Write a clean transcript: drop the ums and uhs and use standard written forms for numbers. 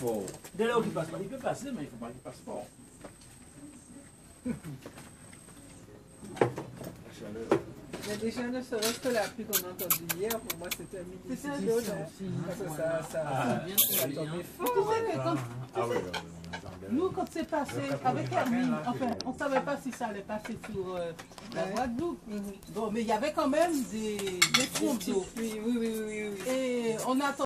fort. Dès lors qu'il passe pas, il peut passer, mais il ne faut pas qu'il passe fort. Mais déjà, ne serait-ce que la pluie qu'on a entendue hier, pour moi, c'était un midi. C'est un Parce que ça a tombé fort. Tu sais que quand, nous, quand c'est passé avec Hermine, enfin, on ne savait pas si ça allait passer sur la Guadeloupe. Bon, mais il y avait quand même des trompes d'eau. Oui. Et on attend.